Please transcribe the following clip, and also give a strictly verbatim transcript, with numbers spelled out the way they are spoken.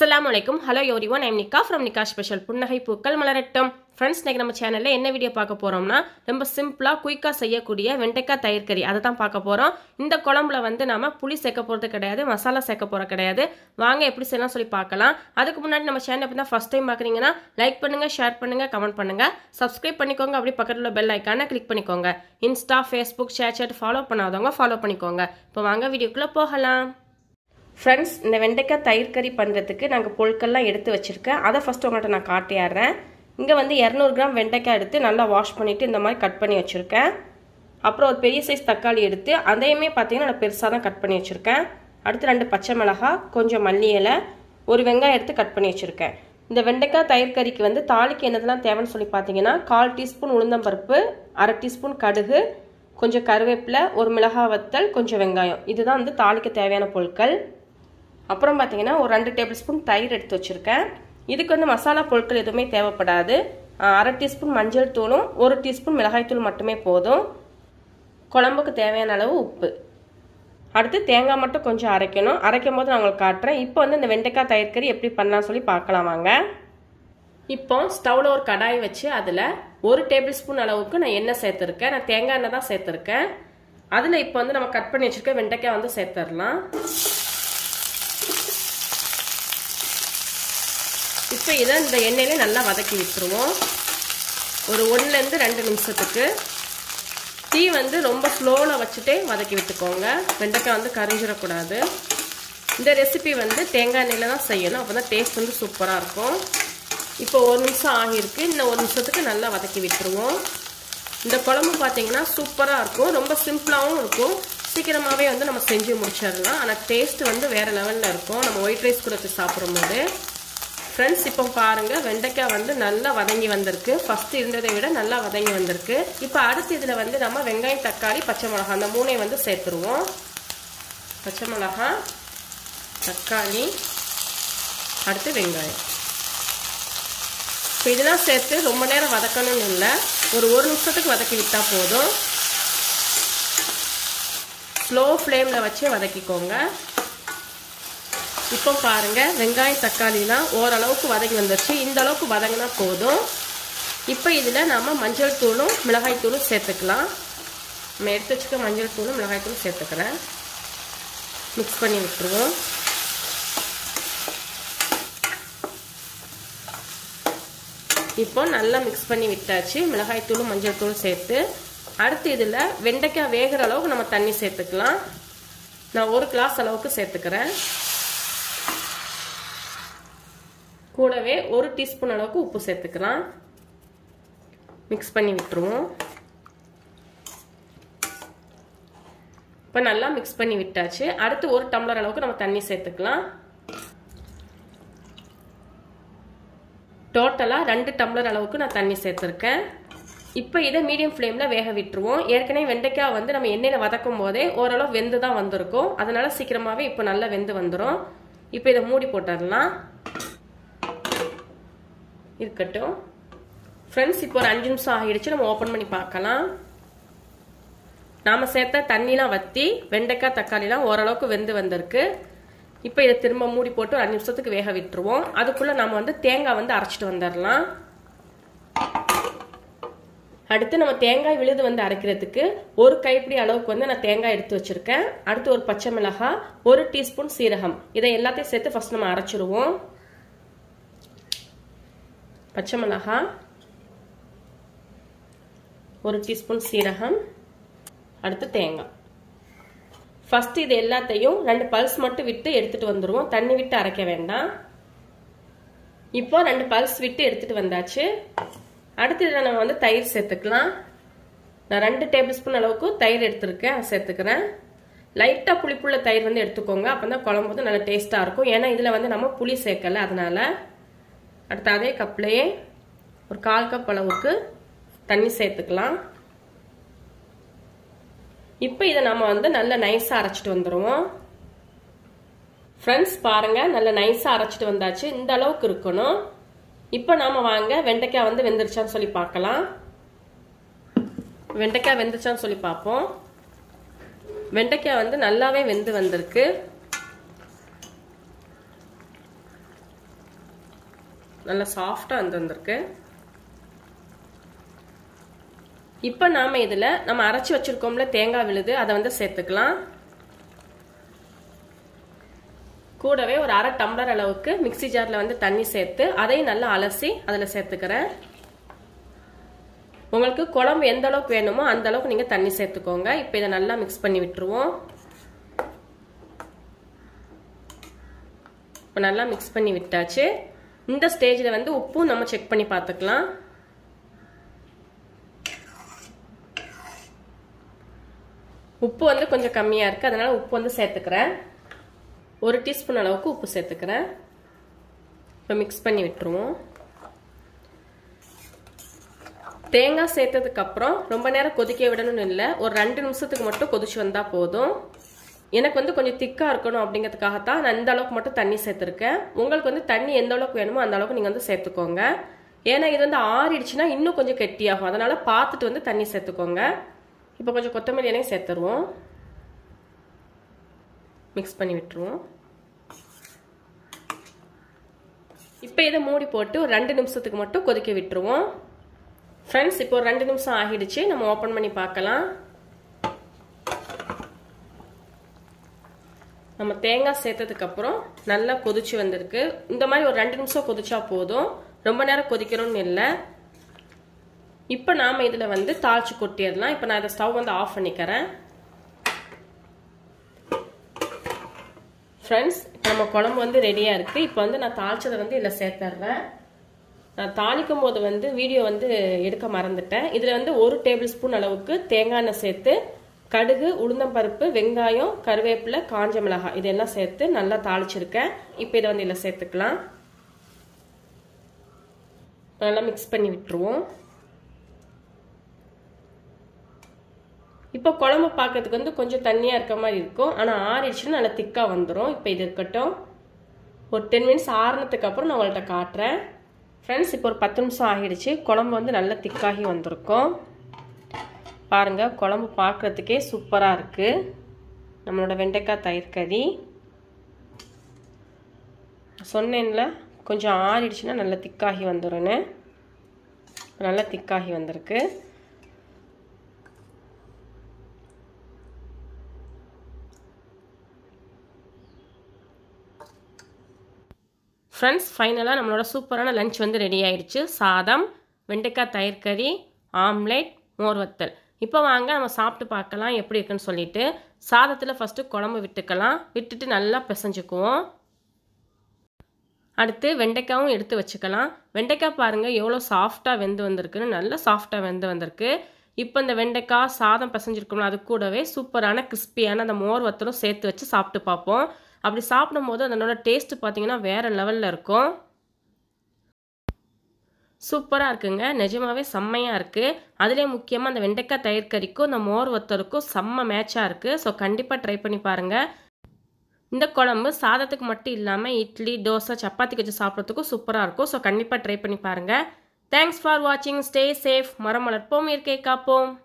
Assalamualaikum. Hello everyone. I am Nika from Nika Special. புன்னகை பூக்கள் மலரட்டும். Friends, இன்னைக்கு நம்ம சேனல்ல என்ன வீடியோ பார்க்க போறோம்னா ரொம்ப சிம்பிளா குயிக்கா செய்யக்கூடிய வெண்டைக்காய் தயிர் கறி அதை தான் பார்க்க போறோம். இந்த குழம்புல வந்து நாம புளி சேர்க்க போறது கிடையாது, மசாலா சேர்க்க போறது கிடையாது. வாங்க எப்படி செய்யலாம் சொல்லி பார்க்கலாம். அதுக்கு முன்னாடி நம்ம சேனலை இப்ப தான் ஃபர்ஸ்ட் டைம் பார்க்கறீங்கன்னா லைக் பண்ணுங்க, ஷேர் பண்ணுங்க, கமெண்ட் பண்ணுங்க, Subscribe பண்ணிக்கோங்க. அப்படியே பக்கத்துல உள்ள பெல் ஐகானை கிளிக் பண்ணிக்கோங்க. Insta, Facebook, Snapchat ஃபாலோ பண்ணாதவங்க ஃபாலோ பண்ணிக்கோங்க. இப்போ வாங்க வீடியோக்குள்ள போகலாம். Friends, இந்த வெண்டைக்காய் தயிர் கறி பண்றதுக்கு நாங்க பொருட்கள்லாம் எடுத்து வச்சிருக்கேன். அதை ஃபர்ஸ்ட் உங்கள்ட்ட நான் காட்டியாறேன். இங்க வந்து இருநூறு கிராம் வெண்டைக்காய் எடுத்து நல்லா வாஷ் பண்ணிட்டு இந்த மாதிரி கட் பண்ணி வச்சிருக்கேன். அப்புறம் ஒரு பெரிய சைஸ் தக்காளி எடுத்து அதையுமே பாத்தீங்கன்னா நான் பெருசா தான் கட் பண்ணி வச்சிருக்கேன். அடுத்து ரெண்டு பச்சை மிளகாய், கொஞ்சம் மல்லி இலை, ஒரு வெங்காயம் எடுத்து கட் பண்ணி வச்சிருக்கேன். இந்த வெண்டைக்காய் தயிர் கறிக்கு வந்து தாளிக்கு என்னதெல்லாம் தேவைன்னு சொல்லி பாத்தீங்கன்னா கால் டீஸ்பூன் உளுந்தம்பருப்பு, அரை டீஸ்பூன் கடுகு, கொஞ்சம் கருவேப்பிலை, ஒரு மிளகாய் வத்தல், கொஞ்சம் வெங்காயம். இதுதான் வந்து தாளிக்கு தேவையான பொருட்கள். அப்புறம் பார்த்தீங்கன்னா ஒரு ரெண்டு டேபிள் ஸ்பூன் தயிர் எடுத்து வச்சுருக்கேன். இதுக்கு வந்து மசாலா பொருட்கள் எதுவுமே தேவைப்படாது. அரை டீஸ்பூன் மஞ்சள் தூளும் ஒரு டீஸ்பூன் மிளகாய் தூள் மட்டுமே போதும். குழம்புக்கு தேவையான அளவு உப்பு. அடுத்து தேங்காய் மட்டும் கொஞ்சம் அரைக்கணும். அரைக்கும் போது நான் உங்களுக்கு காட்டுறேன். இப்போ வந்து இந்த வெண்டைக்காய் தயிர் கறி எப்படி பண்ணலாம் சொல்லி பார்க்கலாம் வாங்க. இப்போ ஸ்டவ்வில் ஒரு கடாய் வச்சு அதில் ஒரு டேபிள் ஸ்பூன் அளவுக்கு நான் எண்ணெய் சேர்த்துருக்கேன். நான் தேங்காய் எண்ணெய் தான் சேர்த்துருக்கேன். அதில் இப்போ வந்து நம்ம கட் பண்ணி வச்சுருக்க வெண்டைக்காய் வந்து சேர்த்துடலாம். இப்போ இதை இந்த எண்ணெயிலே நல்லா வதக்கி விட்டுருவோம். ஒரு ஒன்றுலேருந்து ரெண்டு நிமிஷத்துக்கு. தீ வந்து ரொம்ப ஸ்லோவில் வச்சுட்டே வதக்கி விட்டுக்கோங்க. வெண்டைக்காய் வந்து கரிஞ்சிடக்கூடாது. இந்த ரெசிபி வந்து தேங்காய் எண்ணெயில் தான் செய்யணும். அப்போ தான் டேஸ்ட் வந்து சூப்பராக இருக்கும். இப்போ ஒரு நிமிஷம் ஆகியிருக்கு. இன்னும் ஒரு நிமிஷத்துக்கு நல்லா வதக்கி விட்டுருவோம். இந்த குழம்பு பார்த்தீங்கன்னா சூப்பராக இருக்கும். ரொம்ப சிம்பிளாகவும் இருக்கும். சீக்கிரமாகவே வந்து நம்ம செஞ்சு முடிச்சிடலாம். ஆனால் டேஸ்ட் வந்து வேறு லெவலில் இருக்கும் நம்ம ஒயிட் ரைஸ் கூட சாப்பிடும்போது. ஃப்ரெண்ட்ஸ், இப்போ பாருங்க வெண்டைக்காய் வந்து நல்லா வதங்கி வந்திருக்கு. ஃபர்ஸ்ட் இருந்ததை விட நல்லா வதங்கி வந்திருக்கு. இப்போ அடுத்து இதில் வந்து நம்ம வெங்காயம், தக்காளி, பச்சை மிளகாய் அந்த மூணையும் வந்து சேர்த்துருவோம். பச்சை மிளகாய், தக்காளி, அடுத்து வெங்காயம். இப்போ இதெல்லாம் சேர்த்து ரொம்ப நேரம் வதக்கணும்னு இல்லை, ஒரு ஒரு நிமிஷத்துக்கு வதக்கி விட்டால் போதும். ஸ்லோ ஃப்ளேமில் வச்சு வதக்கிக்கோங்க. இப்போ பாருங்க வெங்காயம் தக்காளிலாம் ஓரளவுக்கு வதங்கி வந்துருச்சு. இந்த அளவுக்கு வதங்கினா போதும். இப்போ இதில் நம்ம மஞ்சள் தூளும் மிளகாய் தூளும் சேர்த்துக்கலாம். நம்ம எடுத்து வச்சுக்க மஞ்சள் தூளும் மிளகாய் தூளும் சேர்த்துக்கிறேன். மிக்ஸ் பண்ணி விட்டுருவோம். இப்போ நல்லா மிக்ஸ் பண்ணி விட்டாச்சு. மிளகாய் தூளும் மஞ்சள் தூளும் சேர்த்து அடுத்து இதில் வெண்டைக்காய் வேகிற அளவுக்கு நம்ம தண்ணி சேர்த்துக்கலாம். நான் ஒரு கிளாஸ் அளவுக்கு சேர்த்துக்கிறேன். கூடவே ஒரு டீஸ்பூன் அளவுக்கு உப்பு சேர்த்துக்கலாம். மிக்ஸ் பண்ணி விட்டுருவோம். இப்போ நல்லா மிக்ஸ் பண்ணி விட்டாச்சு. அடுத்து ஒரு டம்ளர் அளவுக்கு நம்ம தண்ணி சேர்த்துக்கலாம். டோட்டலா ரெண்டு டம்ளர் அளவுக்கு நான் தண்ணி சேர்த்துருக்கேன். இப்போ இதை மீடியம் ஃப்ளேம்ல வேக விட்டுருவோம். ஏற்கனவே வெண்டைக்காய் வந்து நம்ம எண்ணெயில வதக்கும் போதே ஓரளவு வெந்து தான் வந்திருக்கும். அதனால சீக்கிரமாவே இப்போ நல்லா வெந்து வந்துடும். இப்போ இதை மூடி போட்டுடலாம். இருக்கட்டும். ஃப்ரெண்ட்ஸ், இப்போ ஒரு அஞ்சு நிமிஷம் ஆகிடுச்சு. நம்ம ஓப்பன் பண்ணி பார்க்கலாம். நாம சேர்த்த தண்ணிலாம் வத்தி வெண்டைக்காய் தக்காளிலாம் ஓரளவுக்கு வெந்து வந்திருக்கு. இப்போ இதை திரும்ப மூடி போட்டு ஒரு அஞ்சு நிமிஷத்துக்கு வேக விட்டுருவோம். அதுக்குள்ள நம்ம வந்து தேங்காய் வந்து அரைச்சிட்டு வந்துடலாம். அடுத்து நம்ம தேங்காய் விழுது வந்து அரைக்கிறதுக்கு ஒரு கைப்பிடி அளவுக்கு வந்து நான் தேங்காய் எடுத்து வச்சிருக்கேன். அடுத்து ஒரு பச்சை மிளகாய், ஒரு டீஸ்பூன் சீரகம், இதை எல்லாத்தையும் சேர்த்து ஃபர்ஸ்ட் நம்ம அரைச்சிருவோம். பச்சை மிளகாய், ஒரு டீஸ்பூன் சீரகம், அடுத்து தேங்காய். ஃபர்ஸ்ட் இது எல்லாத்தையும் ரெண்டு பல்ஸ் மட்டும் விட்டு எடுத்துட்டு வந்துருவோம். தண்ணி விட்டு அரைக்க வேண்டாம். இப்போ ரெண்டு பல்ஸ் விட்டு எடுத்துட்டு வந்தாச்சு. அடுத்து இதில் நம்ம வந்து தயிர் சேர்த்துக்கலாம். நான் ரெண்டு டேபிள் ஸ்பூன் அளவுக்கு தயிர் எடுத்துருக்கேன், சேர்த்துக்கிறேன். லைட்டாக புளிப்புள்ள தயிர் வந்து எடுத்துக்கோங்க. அப்போ தான் குழம்பு வந்து நல்லா டேஸ்ட்டாக இருக்கும். ஏன்னா இதில் வந்து நம்ம புளி சேர்க்கல, அதனால. அடுத்து அதே கப்லேயே ஒரு கால் கப் அளவுக்கு தண்ணி சேர்த்துக்கலாம். இப்போ இதை நம்ம வந்து நல்லா நைஸாக அரைச்சிட்டு வந்துடுவோம். ஃப்ரெண்ட்ஸ் பாருங்க, நல்லா நைஸாக அரைச்சிட்டு வந்தாச்சு. இந்த அளவுக்கு இருக்கணும். இப்போ நாம வாங்க வெண்டைக்காய் வந்து வெந்துருச்சான்னு சொல்லி பார்க்கலாம். வெண்டைக்காய் வெந்துருச்சான்னு சொல்லி பார்ப்போம். வெண்டைக்காய் வந்து நல்லாவே வெந்து வந்திருக்கு. நல்லா சாஃப்டாக வந்து வந்திருக்கு. இப்போ நாம் இதில் நம்ம அரைச்சி வச்சுருக்கோம்ல தேங்காய் விழுது அதை வந்து சேர்த்துக்கலாம். கூடவே ஒரு அரை டம்ளர் அளவுக்கு மிக்சி ஜாரில் வந்து தண்ணி சேர்த்து அதையும் நல்லா அலசி அதில் சேர்த்துக்கிறேன். உங்களுக்கு குழம்பு எந்த அளவுக்கு வேணுமோ அந்த அளவுக்கு நீங்கள் தண்ணி சேர்த்துக்கோங்க. இப்போ இதை நல்லா மிக்ஸ் பண்ணி விட்டுருவோம். இப்போ நல்லா மிக்ஸ் பண்ணி விட்டாச்சு. இந்த ஸ்டேஜில் வந்து உப்பும் நம்ம செக் பண்ணி பார்த்துக்கலாம். உப்பு வந்து கொஞ்சம் கம்மியாக இருக்குது, அதனால் உப்பு வந்து சேர்த்துக்கிறேன். ஒரு டீஸ்பூன் அளவுக்கு உப்பு சேர்த்துக்கிறேன். இப்போ மிக்ஸ் பண்ணி விட்டுருவோம். தேங்காய் சேர்த்ததுக்கப்புறம் ரொம்ப நேரம் கொதிக்க விடணும்னு இல்லை, ஒரு ரெண்டு நிமிஷத்துக்கு மட்டும் கொதிச்சு வந்தால் போதும். எனக்கு வந்து கொஞ்சம் திக்காக இருக்கணும் அப்படிங்கிறதுக்காகத்தான் நான் இந்த அளவுக்கு மட்டும் தண்ணி சேர்த்துருக்கேன். உங்களுக்கு வந்து தண்ணி எந்த அளவுக்கு வேணுமோ அந்த அளவுக்கு நீங்கள் வந்து சேர்த்துக்கோங்க. ஏன்னா இது வந்து ஆறிடுச்சுன்னா இன்னும் கொஞ்சம் கெட்டியாகும், அதனால் பார்த்துட்டு வந்து தண்ணி சேர்த்துக்கோங்க. இப்போ கொஞ்சம் கொத்தமல்லி இலையும் சேர்த்துருவோம். மிக்ஸ் பண்ணி விட்டுருவோம். இப்போ இதை மூடி போட்டு ஒரு ரெண்டு நிமிஷத்துக்கு மட்டும் கொதிக்க விட்டுருவோம். ஃப்ரெண்ட்ஸ், இப்போ ஒரு ரெண்டு நிமிஷம் ஆகிடுச்சு. நம்ம ஓப்பன் பண்ணி பார்க்கலாம். நம்ம தேங்காய் சேர்த்ததுக்கப்புறம் நல்லா கொதிச்சு வந்திருக்கு. இந்த மாதிரி ஒரு ரெண்டு நிமிஷம் கொதிச்சா போதும், ரொம்ப நேரம் கொதிக்கணும்னு இல்லை. இப்போ நாம் இதில் வந்து தாளிச்சு கொட்டிடலாம். இப்போ நான் இதை ஸ்டவ் வந்து ஆஃப் பண்ணிக்கிறேன். ஃப்ரெண்ட்ஸ், இப்போ நம்ம குழம்பு வந்து ரெடியாக இருக்குது. இப்போ வந்து நான் தாளிச்சதை வந்து இதில் சேர்த்துட்றேன். நான் தாளிக்கும் போது வந்து வீடியோ வந்து எடுக்க மறந்துட்டேன். இதில் வந்து ஒரு டேபிள் ஸ்பூன் அளவுக்கு தேங்காய் எண்ணெய் சேர்த்து கடுகு, உளுந்தம்பருப்பு, வெங்காயம், கருவேப்பிலை, காஞ்ச மிளகாய் இதெல்லாம் சேர்த்து நல்லா தாளிச்சிருக்கேன். இப்போ இதை வந்து இதில் சேர்த்துக்கலாம். நல்லா மிக்ஸ் பண்ணி விட்டுருவோம். இப்போ குழம்பு பார்க்கறதுக்கு வந்து கொஞ்சம் தண்ணியாக இருக்க மாதிரி இருக்கும், ஆனால் ஆறிடுச்சுன்னா நல்லா திக்காக வந்துடும். இப்போ இது இருக்கட்டும். ஒரு டென் மினிட்ஸ் ஆறுனதுக்கு அப்புறம் நான் உங்கள்கிட்ட காட்டுறேன். ஃப்ரெண்ட்ஸ், இப்போ ஒரு பத்து நிமிஷம் ஆகிடுச்சு. குழம்பு வந்து நல்லா திக்காகி வந்திருக்கும். பாருங்கள், குழம்பு பார்க்குறதுக்கே சூப்பராக இருக்குது. நம்மளோட வெண்டைக்காய் தயிர் கறி சொன்னேன்ல, கொஞ்சம் ஆறிடுச்சுன்னா நல்லா திக்காகி வந்துடும்னு. நல்லா திக்காகி வந்திருக்கு. ஃப்ரெண்ட்ஸ், ஃபைனலாக நம்மளோட சூப்பரான லஞ்ச் வந்து ரெடி ஆயிடுச்சு. சாதம், வெண்டைக்காய் தயிர் கறி, ஆம்லேட், மோர் வத்தல். இப்போ வாங்க நம்ம சாப்பிட்டு பார்க்கலாம் எப்படி இருக்குன்னு சொல்லிட்டு. சாதத்தில் ஃபஸ்ட்டு குழம்பு விட்டுக்கலாம். விட்டுட்டு நல்லா பிசைஞ்சுக்குவோம். அடுத்து வெண்டைக்காயும் எடுத்து வச்சுக்கலாம். வெண்டைக்காய் பாருங்கள் எவ்வளோ சாஃப்டாக வெந்து வந்திருக்குன்னு. நல்லா சாஃப்டாக வெந்து வந்திருக்கு. இப்போ இந்த வெண்டைக்காய் சாதம் பிசைஞ்சிருக்கோம்ல, அது கூடவே சூப்பரான கிறிஸ்பியான அந்த மோர் வத்தலும் சேர்த்து வச்சு சாப்பிட்டு பார்ப்போம். அப்படி சாப்பிடும் போது அதனோட டேஸ்ட்டு பார்த்தீங்கன்னா வேறு லெவலில் இருக்கும். சூப்பராக இருக்குங்க, நிஜமாவே செம்மையாக இருக்குது. அதிலே முக்கியமாக அந்த வெண்டைக்காய் தயிர் கறிக்கும் இந்த மோர் வத்தலுக்கும் செம்ம மேட்சாக இருக்குது. ஸோ கண்டிப்பாக ட்ரை பண்ணி பாருங்கள். இந்த குழம்பு சாதத்துக்கு மட்டும் இல்லாமல் இட்லி, தோசை, சப்பாத்திக்கு வச்சு சாப்பிட்றதுக்கும் சூப்பராக இருக்கும். ஸோ கண்டிப்பாக ட்ரை பண்ணி பாருங்கள். தேங்க்ஸ் ஃபார் வாட்சிங். Stay safe. மரம் வளர்ப்போம், இயற்கையை காப்போம்.